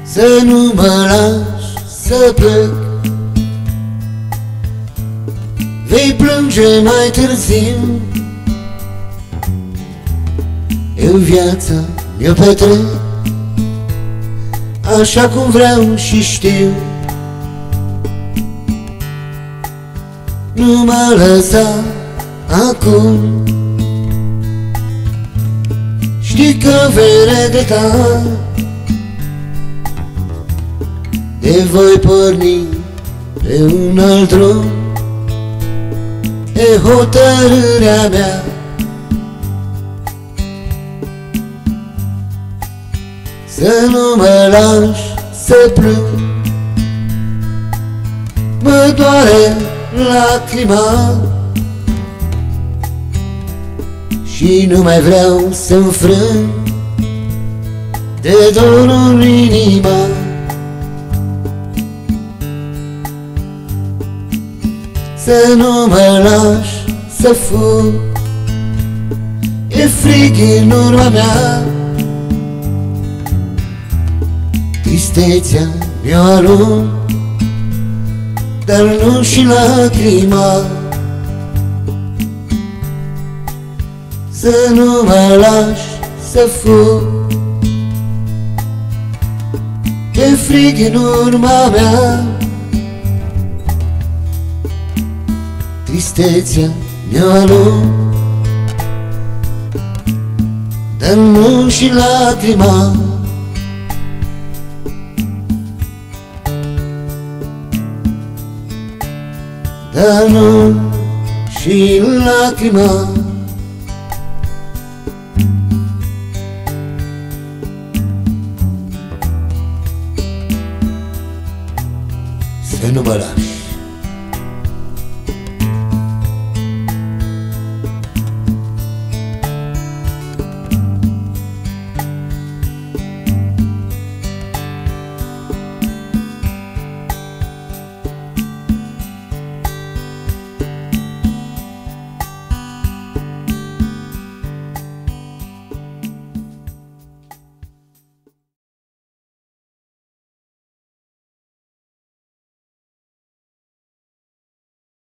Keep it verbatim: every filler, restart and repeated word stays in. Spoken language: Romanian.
să nu mă lași să plec. Vei plânge mai târziu, eu viața mi-o petrec așa cum vreau și știu. Nu mă lăsa acum, știi că vei regreta. Te voi porni pe un alt drum, e hotărârea mea. Să nu mă lași să plâng, mă doare lacrima și nu mai vreau să-mi frâng de dorul inima. Să nu mă lași să fug, e frig în urma mea. Tristețea mi-o arunc, dar nu și lacrima. Să nu mă lași să fug, e frig în urma mea. Tristețea mi-o arunc, dar nu și lacrima. Dar nu și lacrima. Să nu mă lași.